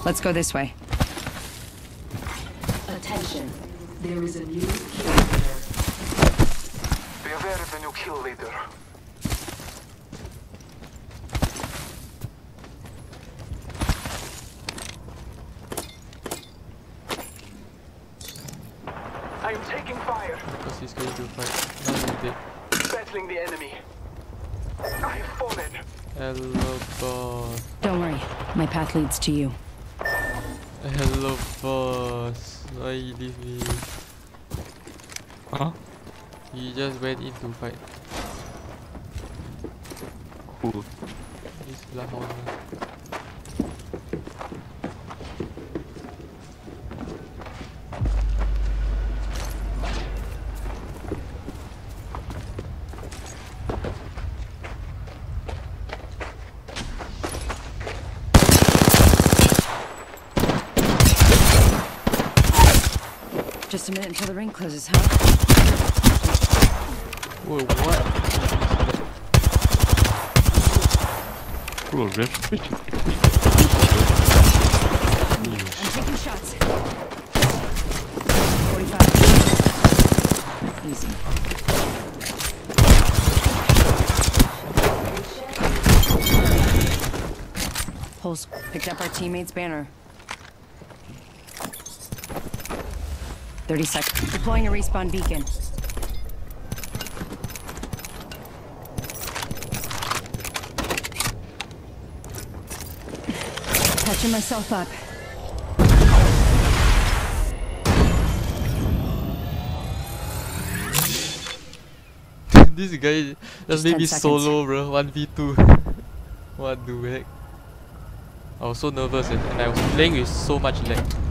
Let's go this way. Attention. There is a new kill leader. Beware of the new kill leader. I am taking fire. Because he's going to fight. Now he's dead. Battling the enemy. I have fallen. Hello, boss. Don't worry, my path leads to you. Hello, boss. Why you leave me? Huh? He just went in to fight. Cool. This bloodhound. Just a minute until the ring closes, huh? Whoa, what? Bro, ref. I'm taking shots. 45. Easy. Pulse picked up our teammate's banner. 30 seconds. Deploying a respawn beacon. Patching myself up. This guy just made 10 me seconds. solo, bro. 1v2. What the heck? I was so nervous and I was playing with so much lag.